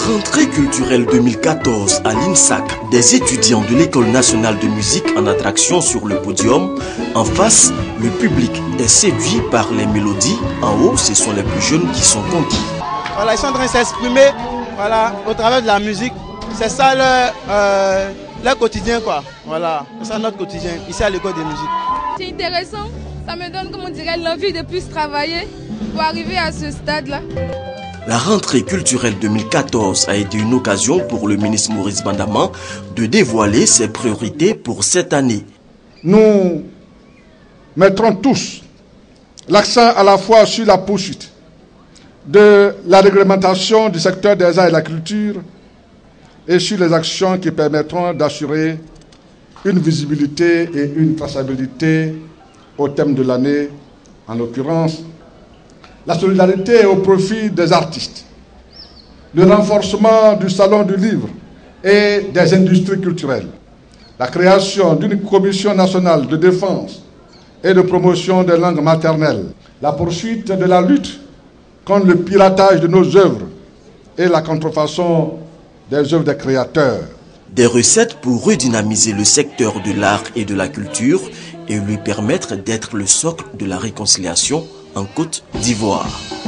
rentrée culturelle 2014 à l'INSAC, des étudiants de l'École nationale de musique en attraction sur le podium. En face, le public est séduit par les mélodies. En haut, ce sont les plus jeunes qui sont conquis. Voilà, ils sont en train de s'exprimer au travers de la musique. C'est ça leur quotidien, quoi. Voilà, c'est ça notre quotidien, ici à l'école de musique. C'est intéressant, ça me donne, comme on dirait, l'envie de plus travailler pour arriver à ce stade-là. La rentrée culturelle 2014 a été une occasion pour le ministre Maurice Bandaman de dévoiler ses priorités pour cette année. Nous mettrons tous l'accent à la fois sur la poursuite de la réglementation du secteur des arts et de la culture et sur les actions qui permettront d'assurer une visibilité et une traçabilité au thème de l'année, en l'occurrence la solidarité au profit des artistes, le renforcement du salon du livre et des industries culturelles, la création d'une commission nationale de défense et de promotion des langues maternelles, la poursuite de la lutte contre le piratage de nos œuvres et la contrefaçon des œuvres des créateurs. Des recettes pour redynamiser le secteur de l'art et de la culture et lui permettre d'être le socle de la réconciliation en Côte d'Ivoire.